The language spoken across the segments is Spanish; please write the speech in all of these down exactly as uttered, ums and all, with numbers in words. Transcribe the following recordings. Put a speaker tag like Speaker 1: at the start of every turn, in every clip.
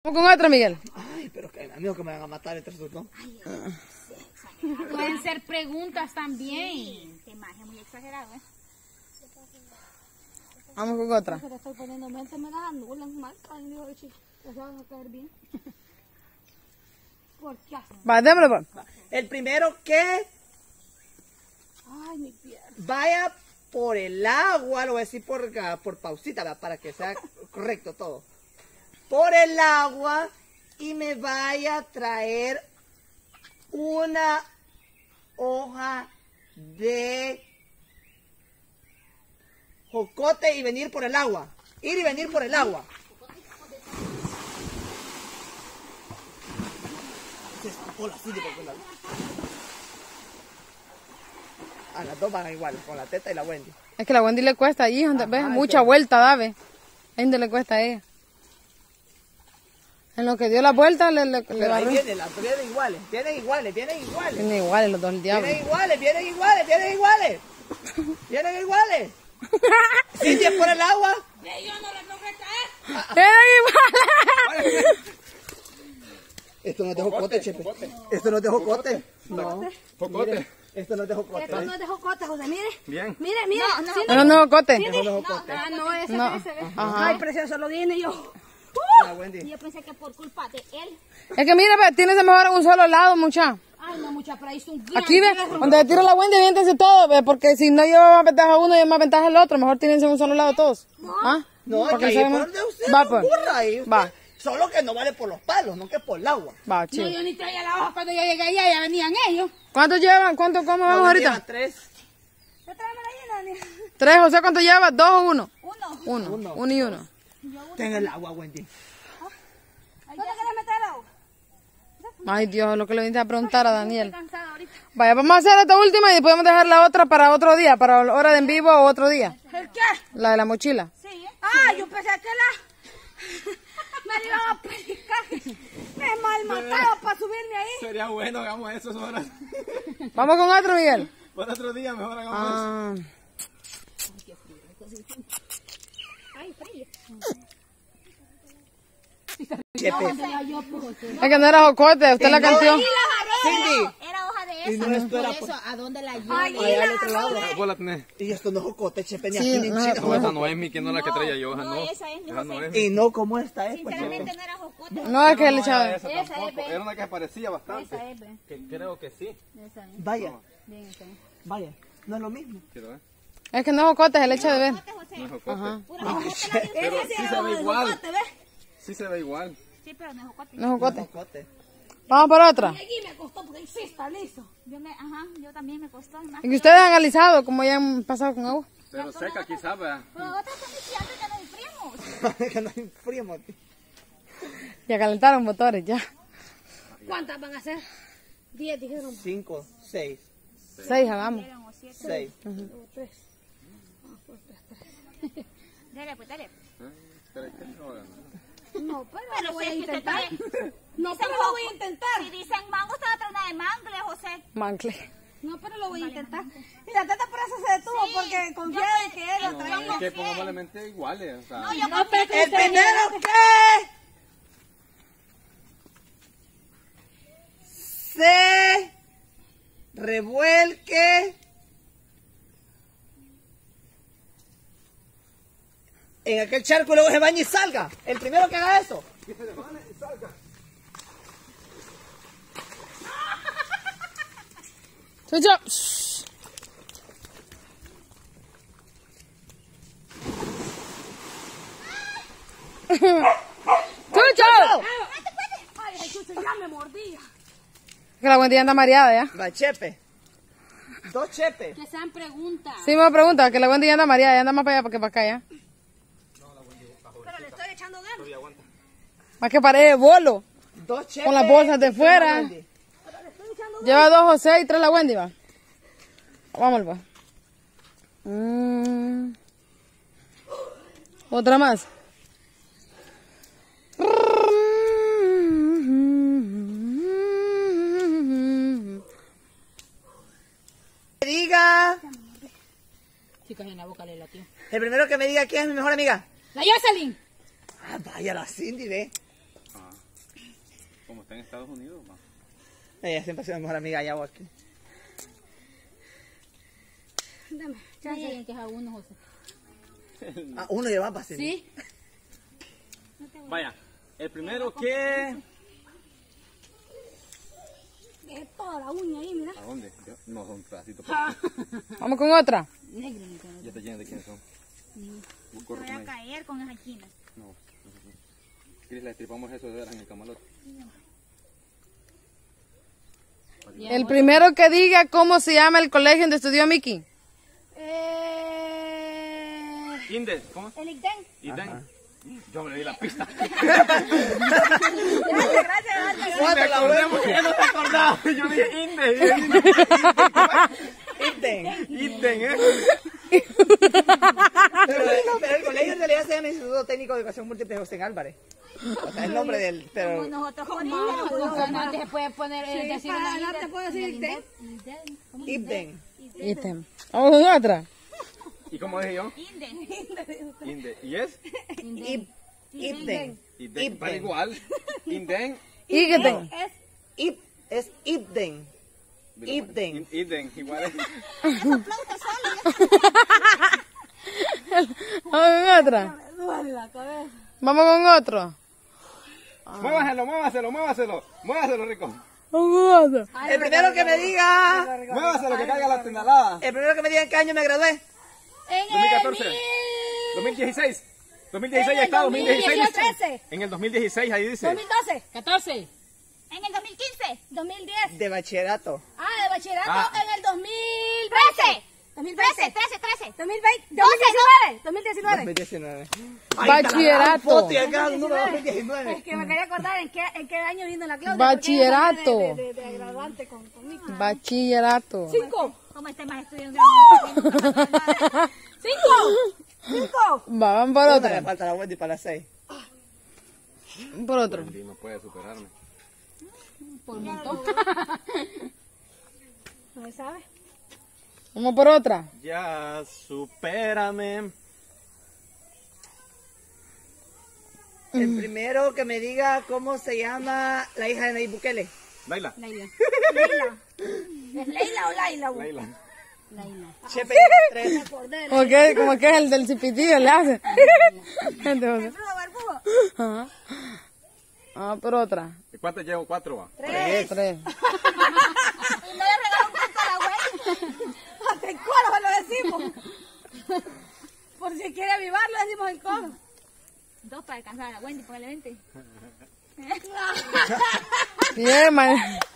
Speaker 1: Vamos con otra, Miguel.
Speaker 2: Ay, pero que amigos que me van a matar entre sus dos.
Speaker 3: Pueden ser preguntas también. Sí, qué magia, muy exagerado, ¿eh?
Speaker 1: Vamos con otra.
Speaker 4: Se le estoy poniendo mente, me las anulan mal. Ay, Dios, chico, ya se van a caer bien. ¿Por qué hacen?
Speaker 1: Va, démosle, pues.
Speaker 2: El primero que
Speaker 4: Ay, mi pierna.
Speaker 2: vaya por el agua, lo voy a decir por, por pausita, ¿verdad? Para que sea correcto todo. Por el agua y me vaya a traer una hoja de jocote y venir por el agua. Ir y venir por el agua. Se escapó la silla por la... A las dos van igual, con la teta y la Wendy.
Speaker 1: Es que la Wendy le cuesta allí, donde ves, mucha vuelta da, ve. Ahí donde le cuesta a ella. En lo que dio la vuelta le, le,
Speaker 2: Pero
Speaker 1: le
Speaker 2: ahí
Speaker 1: barró.
Speaker 2: vienen, las vienen iguales, vienen iguales, vienen iguales.
Speaker 1: Tienen iguales los dos, el diablo.
Speaker 2: Vienen iguales, vienen iguales, vienen iguales. Vienen iguales. Cindy es por el agua.
Speaker 3: Yo no les tengo que caer.
Speaker 1: ¡Tienen iguales!
Speaker 2: Esto no es de jocote, chepe. Esto no es de jocote. No.
Speaker 5: Jocote.
Speaker 2: Esto no es de jocote.
Speaker 4: Esto no es de jocote, José, mire.
Speaker 5: Bien.
Speaker 4: Mire, mire.
Speaker 3: No,
Speaker 4: sí,
Speaker 1: No, no, cote.
Speaker 2: Esto no es de jocote.
Speaker 4: Ah, no, ese,
Speaker 1: No.
Speaker 4: ese, ese.
Speaker 1: Ajá.
Speaker 4: Ay, precioso, lo dije yo.
Speaker 2: La Wendy.
Speaker 3: Yo pensé que por culpa de él.
Speaker 1: Es que mire, ve, tienes mejor en un solo lado, mucha.
Speaker 4: Ay, no, mucha, pero ahí es un gran
Speaker 1: Aquí ve,
Speaker 4: perro.
Speaker 1: donde tiro la Wendy, viéntense todo, ve, porque si no lleva más ventaja uno y más ventaja el otro, mejor tírense en un solo lado todos. ¿Ah?
Speaker 2: No, es
Speaker 1: Porque
Speaker 2: que ahí
Speaker 1: se
Speaker 2: es
Speaker 1: ve
Speaker 2: por
Speaker 1: más-
Speaker 2: donde usted
Speaker 1: Va,
Speaker 2: se
Speaker 1: pues.
Speaker 2: ocurra ahí. usted-
Speaker 1: Va.
Speaker 2: Solo que no vale por los palos, no que por el agua.
Speaker 1: Va,
Speaker 3: No,
Speaker 1: chido.
Speaker 3: yo ni traía la hoja cuando yo llegué allá, ya venían ellos.
Speaker 1: ¿Cuántos llevan? ¿Cuánto cómo
Speaker 2: La
Speaker 1: vamos
Speaker 2: Wendy
Speaker 1: ahorita?
Speaker 2: lleva tres.
Speaker 4: ¿Ya tráeme la llena, Dani?
Speaker 1: Tres, José, ¿cuánto lleva? ¿Dos o uno?
Speaker 3: Uno.
Speaker 1: Uno.
Speaker 2: Uno.
Speaker 1: Uno y uno.
Speaker 2: Ten el agua, Wendy.
Speaker 4: ¿No te quieres meter agua?
Speaker 1: Ay, Dios, lo que le viniste a preguntar a Daniel.
Speaker 3: Cansada ahorita.
Speaker 1: Vaya, vamos a hacer esta última y podemos dejar la otra para otro día, para la hora de en vivo o otro día.
Speaker 4: ¿El qué?
Speaker 1: La de la mochila.
Speaker 3: Sí, ¿eh?
Speaker 4: Ah, yo pensé que la... me iban a predicar. Me malmataba para subirme ahí.
Speaker 5: Sería bueno, hagamos eso ahora.
Speaker 1: Vamos con otro, Miguel.
Speaker 5: Para otro día, mejor hagamos
Speaker 1: Ah,
Speaker 3: Ay, frío.
Speaker 2: Chepe.
Speaker 1: es que no era jocote, usted la canteó.
Speaker 2: Cindy.
Speaker 3: Era hoja de
Speaker 2: Y
Speaker 3: esa.
Speaker 2: no es
Speaker 3: Por
Speaker 2: para-
Speaker 3: eso, ¿a dónde la llevo?
Speaker 4: Ay,
Speaker 2: Allá al otro lado.
Speaker 5: eso. Vos la tenés.
Speaker 2: Y esto no es jocote, chepe, ni
Speaker 1: Sí,
Speaker 2: aquí ni en
Speaker 1: no,
Speaker 2: China.
Speaker 5: No, esa no es mi, que no es la que traía yo. Esa
Speaker 3: no,
Speaker 5: no.
Speaker 3: esa es mi
Speaker 5: Esa no
Speaker 3: José.
Speaker 5: es mi.
Speaker 2: Y no como esta es, pues,
Speaker 3: Sinceramente
Speaker 2: chepe.
Speaker 3: no era jocote.
Speaker 1: No, es que le
Speaker 5: No
Speaker 1: echaba.
Speaker 5: era esa
Speaker 3: Esa es,
Speaker 5: tampoco.
Speaker 3: ve.
Speaker 5: Era una que se parecía bastante.
Speaker 3: Esa es, ve.
Speaker 5: Que creo que sí.
Speaker 3: Esa es.
Speaker 2: Vaya,
Speaker 3: Bien, esa es.
Speaker 2: vaya. No es lo mismo.
Speaker 5: Quiero ver.
Speaker 1: Es que no es jocote, es el hecho de ver.
Speaker 3: Jocote, José.
Speaker 5: No es jocote.
Speaker 1: Ajá.
Speaker 3: Pura jocote la de
Speaker 5: Pero
Speaker 3: ustedes.
Speaker 5: sí se ve igual. Sí se ve igual.
Speaker 3: Sí, pero no es jocote.
Speaker 1: No es jocote.
Speaker 2: Jocote.
Speaker 1: Vamos por otra.
Speaker 4: Aquí me costó porque sí está liso.
Speaker 3: Yo me, ajá, yo también me costó. Más.
Speaker 1: Y que ustedes han alisado, como ya han pasado con agua.
Speaker 5: Pero seca quizás, ¿verdad?
Speaker 3: Pero nosotros estamos diciendo que nos enfriamos.
Speaker 2: Que no hay frío, tío.
Speaker 1: Ya calentaron motores, ya.
Speaker 4: ¿Cuántas van a ser? Diez dijeron.
Speaker 2: Cinco, seis,
Speaker 1: Seis hagamos.
Speaker 3: Eran o siete.
Speaker 2: seis.
Speaker 4: Tres.
Speaker 3: Dale, pues, dale.
Speaker 5: Espera, ¿qué es ahora?
Speaker 4: No, pero,
Speaker 3: Pero
Speaker 4: lo voy a
Speaker 3: si es que usted
Speaker 4: intentar.
Speaker 3: también-
Speaker 4: No,
Speaker 3: Dicen
Speaker 4: pero lo voy a
Speaker 3: joco-
Speaker 4: intentar.
Speaker 3: Si dicen mango, usted va a traer una de mangle, José.
Speaker 1: Mancle.
Speaker 4: No, pero lo voy a intentar. Mira, Tata por eso se detuvo,
Speaker 3: Sí,
Speaker 4: porque confiaba en que él lo
Speaker 5: No,
Speaker 4: traía.
Speaker 5: es que pongámosle iguales. O sea,
Speaker 3: No, yo
Speaker 4: No,
Speaker 3: confío
Speaker 4: pero
Speaker 3: que
Speaker 2: El
Speaker 3: usted-
Speaker 2: primero que se revuelque en aquel charco y luego se bañe y salga. El primero que haga eso.
Speaker 1: Chucho. ¡Chucho!
Speaker 4: Ay, el chucho ya me mordía.
Speaker 1: Es que la Wendy anda mareada ya.
Speaker 2: Va, chepe. Dos chepes.
Speaker 3: Que sean preguntas.
Speaker 1: Sí, me pregunta, que la Wendy ya anda mareada, ya anda más para allá que para acá ya.
Speaker 4: Pero le estoy echando ganas.
Speaker 1: Más que parece bolo.
Speaker 2: Dos chepes.
Speaker 1: Con las bolsas de fuera.
Speaker 2: Wendy.
Speaker 1: Lleva dos José y tres la Wendy, va. Vamos, va. Mm. Otra más.
Speaker 2: Diga.
Speaker 3: Chicas, en la boca le latió.
Speaker 2: El primero que me diga quién es mi mejor amiga.
Speaker 3: La Jocelyn.
Speaker 2: Ah, vaya la Cindy, ve.
Speaker 5: está en Estados Unidos, ma.
Speaker 2: Ella siempre ha sido mi mejor amiga allá o aquí.
Speaker 4: Dame,
Speaker 3: Ya sé que es a uno, José.
Speaker 2: Ah, uno lleva para
Speaker 3: Sí.
Speaker 5: Vaya, el primero que...
Speaker 4: Es toda la uña ahí, mira.
Speaker 5: ¿A dónde? Yo- No, son pedacitos.
Speaker 1: Vamos con otra.
Speaker 3: Negro, ni con
Speaker 5: Ya te llenas de quiénes son.
Speaker 3: Te
Speaker 5: Corre
Speaker 3: voy
Speaker 5: con
Speaker 3: a
Speaker 5: ahí.
Speaker 3: caer con esa quina.
Speaker 5: No, no sé si- Cris, le estripamos eso de veras en el camalote.
Speaker 1: El primero que diga cómo se llama el colegio donde estudió Mickey.
Speaker 4: Eh...
Speaker 5: Inde, ¿cómo?
Speaker 4: El Icten.
Speaker 5: Iden. Yo me le di la pista.
Speaker 4: Gracias, gracias, gracias.
Speaker 5: Me acordé porque ya no te acordaba. Yo dije Inde.
Speaker 2: Iten.
Speaker 5: Iden, ¿eh?
Speaker 2: Pero, pero el colegio en realidad se llama Instituto Técnico de Educación Múltiple José Álvarez. O sea, el nombre del... Pero...
Speaker 3: Nosotros
Speaker 4: ¿Cómo?
Speaker 3: ponemos,
Speaker 4: No,
Speaker 3: pero no se puede poner,
Speaker 4: Sí,
Speaker 3: eh, decir
Speaker 4: para
Speaker 3: una
Speaker 4: adelante
Speaker 3: Iden.
Speaker 4: puedo decir Icten.
Speaker 2: Iten.
Speaker 1: Ítem. Vamos con otra.
Speaker 5: ¿Y cómo dije yo?
Speaker 3: Inde.
Speaker 5: Inde. ¿Y es?
Speaker 2: Ip- Ipten.
Speaker 5: Iden. Para igual. Inden.
Speaker 1: Ítem.
Speaker 4: Es
Speaker 2: Ip, es Ipden. Ipden.
Speaker 5: Iden. Igual es.
Speaker 1: Vamos con otra.
Speaker 4: me duele la cabeza.
Speaker 1: Vamos con otro.
Speaker 5: Muévaselo, muévaselo, muévaselo. Muévaselo, Rico.
Speaker 1: Vamos con otro.
Speaker 2: El primero que me diga...
Speaker 5: Muévaselo, que caiga la tenalada.
Speaker 2: El primero que me diga en qué año me gradué.
Speaker 4: En
Speaker 5: dos mil catorce.
Speaker 4: el
Speaker 5: dos mil dieciséis. dos mil dieciséis
Speaker 4: En
Speaker 5: ya
Speaker 4: el
Speaker 5: está, dos mil dieciséis.
Speaker 4: dos mil trece.
Speaker 5: En el dos mil dieciséis, ahí dice.
Speaker 4: dos mil doce.
Speaker 3: catorce. En el dos mil quince.
Speaker 4: dos mil diez.
Speaker 2: De bachillerato.
Speaker 4: Ah, de bachillerato
Speaker 5: Ah.
Speaker 4: en el dos mil
Speaker 3: trece.
Speaker 4: dos mil
Speaker 3: trece,
Speaker 4: veinte.
Speaker 3: trece, trece.
Speaker 4: dos mil veinte.
Speaker 3: doce,
Speaker 4: dos mil diecinueve.
Speaker 2: dos mil diecinueve.
Speaker 1: Bachillerato.
Speaker 2: Foto y el grado número dos mil diecinueve.
Speaker 4: Es que me quería acordar en qué, en qué año vino la Claudia.
Speaker 1: Bachillerato.
Speaker 4: porque ella salió De, de, de graduante con, conmigo.
Speaker 1: Bachillerato.
Speaker 4: Cinco.
Speaker 3: Como este más estudiando.
Speaker 4: Cinco. Cinco.
Speaker 1: Va, vamos por
Speaker 2: Una le
Speaker 1: otra.
Speaker 2: falta la Wendy para las seis.
Speaker 1: Por otro.
Speaker 5: Wendy no puede superarme.
Speaker 3: Por un montón.
Speaker 4: ¿No se sabe?
Speaker 1: Vamos por otra.
Speaker 5: Ya, supérame.
Speaker 2: El primero que me diga cómo se llama la hija de Nayib Bukele.
Speaker 5: Laila.
Speaker 3: Laila.
Speaker 4: Leila. ¿Es Leila o Laila? güey?
Speaker 5: Laila.
Speaker 3: Laila.
Speaker 2: Chepe
Speaker 4: Me
Speaker 2: tres.
Speaker 4: acordé de
Speaker 1: Como que, como que es el del cipitillo, le hace. Entonces,
Speaker 4: Barbudo, barbudo.
Speaker 1: ajá. Vamos por otra.
Speaker 5: ¿Cuántas llevo? Cuatro, va.
Speaker 2: Tres.
Speaker 1: Tres.
Speaker 3: Y no le regaló un punto a la güey.
Speaker 4: Hasta en coro lo decimos. Por si quiere avivarlo, decimos en coro.
Speaker 3: Dos para alcanzar a la Wendy, póngale veinte.
Speaker 1: Bien, man.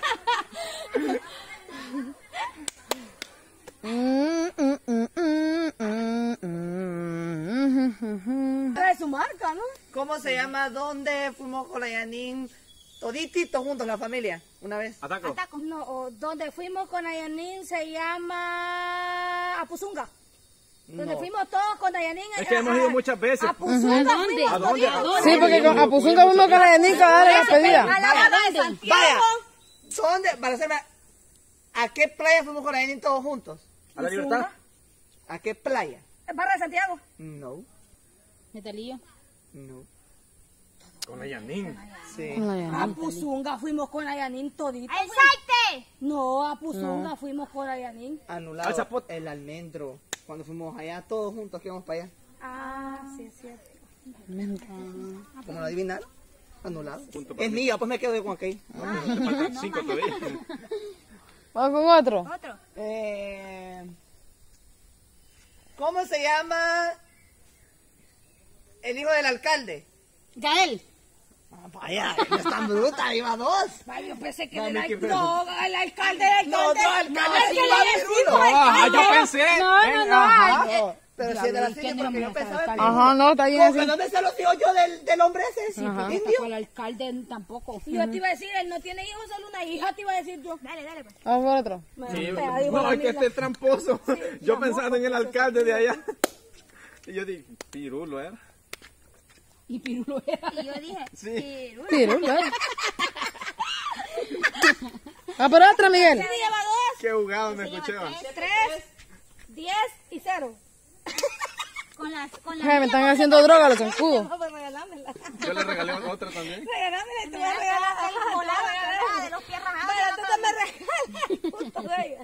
Speaker 1: Mm, mm, mm, mm, mm, mm, mm.
Speaker 4: Trae su marca, ¿no?
Speaker 2: ¿Cómo se llama? ¿Dónde fuimos con la Yanin? Todititos juntos, la familia, una vez.
Speaker 5: Ataco.
Speaker 4: No, o donde fuimos con Ayanin se llama Apuzunga. Donde
Speaker 2: No.
Speaker 4: fuimos todos con Ayanin.
Speaker 5: Es que hemos ido muchas veces.
Speaker 4: Apuzunga fuimos
Speaker 5: ¿A dónde? ¿A
Speaker 4: toditos.
Speaker 1: Sí, porque con Apuzunga fuimos con la Yanica a darle la
Speaker 4: A
Speaker 1: despedida.
Speaker 4: la barra de
Speaker 2: Vaya,
Speaker 4: Santiago.
Speaker 2: ¿dónde? Para hacerme, ¿a qué playa fuimos con la Yanin todos juntos?
Speaker 5: ¿A la libertad?
Speaker 2: ¿A qué playa?
Speaker 4: Barra de Santiago.
Speaker 2: No,
Speaker 3: Metalillo.
Speaker 2: no.
Speaker 5: Con la Yanin.
Speaker 2: Sí.
Speaker 1: Con la Yanica.
Speaker 4: Apuzunga fuimos con Ayanin toditos.
Speaker 3: ¡El saite!
Speaker 4: No, Apuzunga fuimos con Ayanin.
Speaker 2: Anulado
Speaker 5: Al zapote.
Speaker 2: el almendro. Cuando fuimos allá todos juntos, que íbamos para allá.
Speaker 4: Ah, sí, es cierto.
Speaker 2: ¿Cómo lo adivinaron? Anulado.
Speaker 5: Punto para
Speaker 2: Es mío, pues me quedo yo con aquel.
Speaker 5: Te faltan cinco todavía.
Speaker 1: Vamos con otro.
Speaker 3: Otro.
Speaker 2: Eh, ¿Cómo se llama el hijo del alcalde?
Speaker 3: Gael.
Speaker 2: Ah, vaya, no es tan bruta, iba dos.
Speaker 4: Ay, yo pensé que
Speaker 5: Dale,
Speaker 4: era
Speaker 5: qué
Speaker 4: el,
Speaker 5: pedo.
Speaker 4: no, el alcalde, el alcalde.
Speaker 2: No, no, alcalde,
Speaker 4: el
Speaker 2: sí,
Speaker 4: que
Speaker 2: va,
Speaker 4: le
Speaker 2: Pirulo.
Speaker 4: decimos
Speaker 5: Ah,
Speaker 4: alcalde.
Speaker 5: yo pensé.
Speaker 3: No, no,
Speaker 5: en-
Speaker 3: no.
Speaker 5: ajá.
Speaker 2: No, pero si es de la
Speaker 3: ¿y
Speaker 2: serie,
Speaker 3: qué
Speaker 2: porque
Speaker 3: nombre
Speaker 2: yo
Speaker 3: está
Speaker 2: pensaba
Speaker 3: el
Speaker 2: que...
Speaker 3: alcalde?
Speaker 1: Ajá, no, está bien
Speaker 2: ¿Cómo que
Speaker 1: así.
Speaker 2: dónde se los hijos yo del, del hombre ese? Sí,
Speaker 1: Ajá.
Speaker 2: indio.
Speaker 3: Con el alcalde tampoco.
Speaker 4: Y yo te iba a decir, él no tiene hijos, solo una hija, te iba a decir yo.
Speaker 3: Dale, dale, pues.
Speaker 1: Vamos por otro.
Speaker 4: Bueno,
Speaker 5: Sí,
Speaker 4: fea, dijo
Speaker 5: no,
Speaker 4: la
Speaker 5: es que
Speaker 4: amiga.
Speaker 5: este es tramposo. Yo pensando en el alcalde de allá. Y yo dije, Pirulo era.
Speaker 3: Y Pirulo era. Y yo dije,
Speaker 5: Sí.
Speaker 3: Pirulo.
Speaker 1: Pirulo, ¿eh? Vamos por otra, Miguel.
Speaker 4: Se lleva dos,
Speaker 5: Qué jugado me escuché. va.
Speaker 4: tres, diez y cero.
Speaker 3: Con las, con las.
Speaker 1: Ay, me están haciendo droga los zancudos.
Speaker 4: No, pues regalámela.
Speaker 5: Yo le regalé otra también.
Speaker 4: Regalámela y te voy a regalar.
Speaker 3: Volaba
Speaker 4: usted me regala el gusto de ella.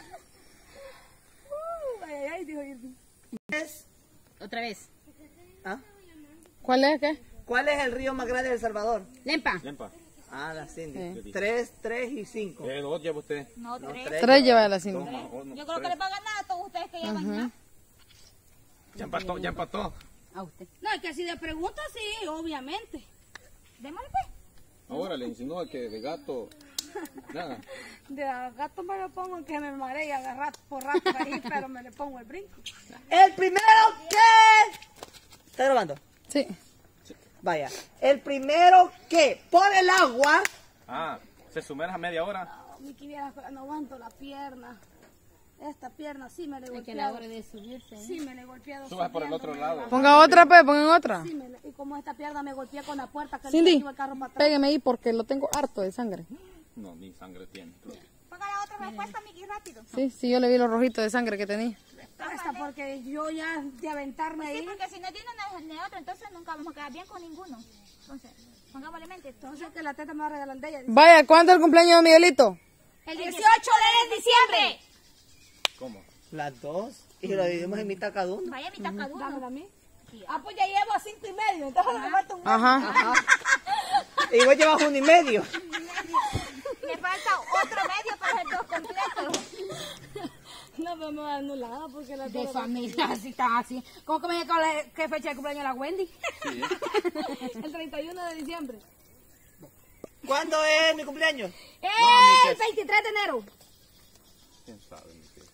Speaker 4: Uh, ay, ay, dijo Irving.
Speaker 2: Es-
Speaker 3: Otra vez.
Speaker 2: ¿Ah?
Speaker 1: ¿Cuál es? ¿Qué?
Speaker 2: ¿Cuál es el río más grande de El Salvador?
Speaker 3: Lempa.
Speaker 5: Lempa.
Speaker 2: Ah, la Cindy.
Speaker 1: Sí.
Speaker 2: Tres, tres y cinco.
Speaker 5: Eh, dos lleva usted.
Speaker 3: No,
Speaker 2: No,
Speaker 3: tres.
Speaker 2: tres.
Speaker 1: Tres lleva la
Speaker 5: Dos
Speaker 1: cinta.
Speaker 5: más, uno,
Speaker 3: Yo creo que
Speaker 5: tres.
Speaker 3: les va a ganar a todos ustedes que llevan más.
Speaker 5: Ya empató, ya empató.
Speaker 3: A usted.
Speaker 4: No, es que si le pregunto, sí, obviamente.
Speaker 3: Démosle pues.
Speaker 5: Ahora le insinúa que de gato. Nada.
Speaker 4: De a gato me lo pongo que me maree agarrar por rato ahí, pero me le pongo el brinco.
Speaker 2: El primero que... ¿Está grabando?
Speaker 1: Sí.
Speaker 2: Vaya. El primero que por el agua...
Speaker 5: Ah, se sumerja media hora.
Speaker 4: No, mi quiviera, no aguanto la pierna. Esta pierna sí me le he
Speaker 3: Es que la
Speaker 4: golpeado.
Speaker 3: hora de subirse. ¿eh?
Speaker 4: Sí me le he golpeado.
Speaker 5: Subas por el otro
Speaker 4: subiéndome.
Speaker 5: lado.
Speaker 1: Ponga otra, pues, pongan otra.
Speaker 4: Sí, me le- y como esta pierna me golpeé con la puerta que le
Speaker 1: Cindy,
Speaker 4: metió el carro para atrás.
Speaker 1: pégueme ahí porque lo tengo harto de sangre.
Speaker 5: No, ni sangre tiene.
Speaker 3: Ponga la otra respuesta, Miki, rápido.
Speaker 1: Sí, sí, yo le vi los rojitos de sangre que tenía.
Speaker 4: Esta porque yo ya de aventarme
Speaker 3: Sí,
Speaker 4: ahí.
Speaker 3: porque si no tiene ni otro, entonces nunca vamos a quedar bien con ninguno. Entonces, pongámosle mente.
Speaker 4: Entonces que la teta me va a regalar de ella.
Speaker 1: Vaya, ¿cuándo es el cumpleaños de Miguelito?
Speaker 3: El dieciocho de diciembre.
Speaker 5: ¿Cómo?
Speaker 2: Las dos. Y lo dividimos en mitad cada uno.
Speaker 3: Vaya, mitad cada
Speaker 4: Dámela
Speaker 3: uno.
Speaker 4: a mí. Ah, pues ya llevo a cinco y medio. Entonces me falta un
Speaker 1: Ajá.
Speaker 2: Y vos llevas uno y medio.
Speaker 3: Le falta otro medio para hacer dos completos.
Speaker 4: No, pero me va a dar anulada porque la
Speaker 3: De
Speaker 4: teta-
Speaker 3: familia, así está así. ¿Cómo que me dijo la- qué fecha de cumpleaños la Wendy?
Speaker 4: El treinta y uno de diciembre.
Speaker 2: ¿Cuándo es mi cumpleaños?
Speaker 4: ¡Eh! El veintitrés de enero.
Speaker 5: ¿Quién sabe? mi tío?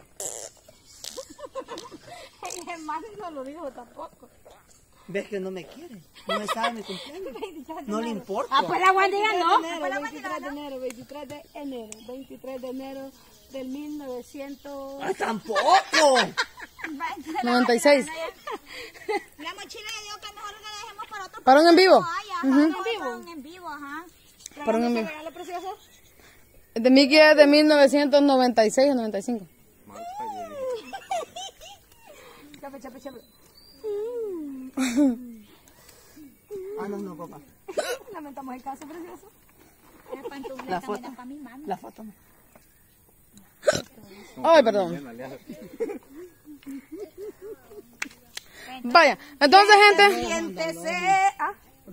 Speaker 4: El hermano no lo dijo tampoco.
Speaker 2: ¿Ves que no me quiere? No me sabe mi cumpleaños. No le importa.
Speaker 3: Ah, pues la Wendy ganó.
Speaker 4: Enero, veintitrés de enero, veintitrés de enero, veintitrés de enero del mil novecientos.
Speaker 2: ¡Ah, tampoco!
Speaker 1: noventa y seis.
Speaker 3: La mochila le digo que mejor la dejemos para otro.
Speaker 1: ¿Para un en vivo?
Speaker 3: Ay, ajá, no, para un en vivo, ajá.
Speaker 1: Para un en vivo.
Speaker 4: ¿Regalo precioso?
Speaker 1: El de Mickey es de mil novecientos noventa y seis o noventa y cinco.
Speaker 5: Mal, ay, Dios mío.
Speaker 4: Chape, chape, chape.
Speaker 2: Ah, no, no, papá.
Speaker 4: Lamentamos el caso, precioso.
Speaker 3: Es para tu
Speaker 2: La
Speaker 3: también
Speaker 2: foto.
Speaker 3: es para mi mano.
Speaker 2: La foto no.
Speaker 1: Ay, perdón.
Speaker 5: Llena, le hace-
Speaker 1: Vaya, entonces, gente.
Speaker 4: Siéntese. Ah,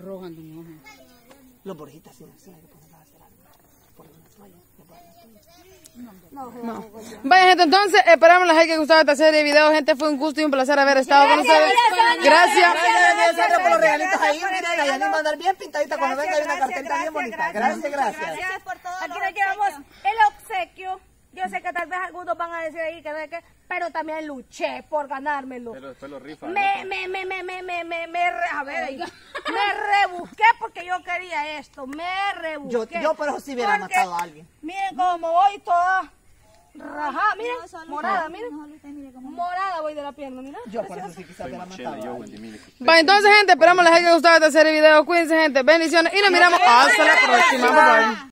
Speaker 2: Los borjitas, sí, sí, hay que ponerlas a hacer algo. Por una toalla, le ponen la toalla.
Speaker 4: no, no.
Speaker 1: Vaya, gente, entonces, esperamos les haya gustado esta serie de videos. Gente, fue un gusto y un placer haber estado con ustedes. Gracias.
Speaker 2: Gracias, Sandra, por los regalitos ahí. Miren, la Yanni va a andar bien pintadita cuando venga. Hay una cartita bien bonita. Gracias, gracias.
Speaker 3: Gracias por todo.
Speaker 4: Aquí le llevamos el obsequio. Yo sé que tal vez algunos van a decir ahí que de que, pero también luché por ganármelo.
Speaker 5: Pero después lo rifa.
Speaker 4: Me, me, me, me, me, me, me, me, re- a ver, ahí. me rebusqué porque yo quería esto, me
Speaker 2: Yo,
Speaker 4: rebusqué.
Speaker 2: yo por eso sí hubiera
Speaker 4: Porque,
Speaker 2: matado a alguien.
Speaker 4: Miren cómo voy toda rajada, miren,
Speaker 3: No, solo
Speaker 4: morada,
Speaker 3: usted,
Speaker 4: miren,
Speaker 3: no, usted mire cómo-
Speaker 4: morada voy de la pierna, miren.
Speaker 2: Yo por eso sí quizás hubiera matado a
Speaker 5: Chela, yo,
Speaker 2: alguien.
Speaker 5: Wendy, mire.
Speaker 1: Vaya, entonces, gente, esperamos les haya gustado esta serie de videos. Cuídense, gente. Bendiciones. Y nos miramos hasta la próxima. Bye bye.